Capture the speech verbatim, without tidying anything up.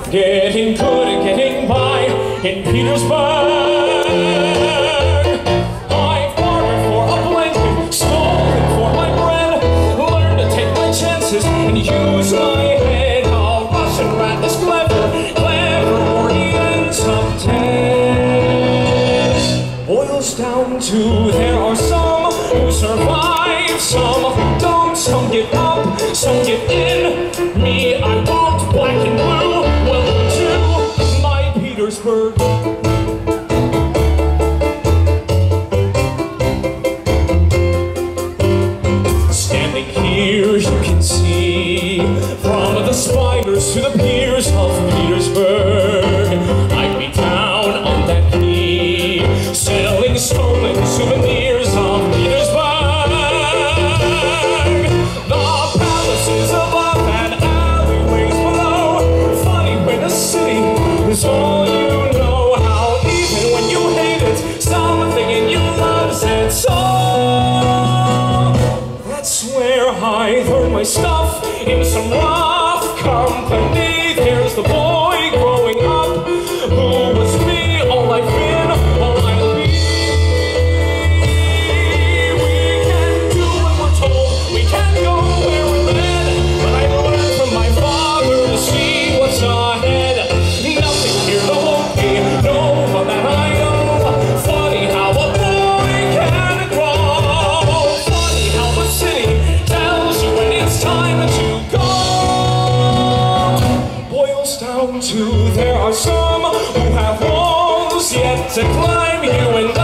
getting good and getting by in Petersburg. I bartered for a blanket, stolen for my bread, learned to take my chances and use my head. A Russian rat is clever, clever or he ends up dead. Boils down to there are some who survive, some who don't, some give up, some give in. Me, I walked black and blue, welcome to my Petersburg. Standing here you can see, from the spires to the piers of Petersburg, I'd be down on that knee, selling stolen souvenirs of Petersburg. The palaces above and alleyways below, funny when a city is all you know, how even when you hate it, something in you loves it. So that's where I learned my stuff, in some rough company. There's the boy growing up who was me, all I've been, all I'll be. We can do what we're told, we can go where we're led, but I learned from my father to see what's ahead. Nothing here that won't be, no one that I know. Funny how a boy can grow, funny how the city tells you when it's time to go. Boils down to there are some who have walls yet to climb, you and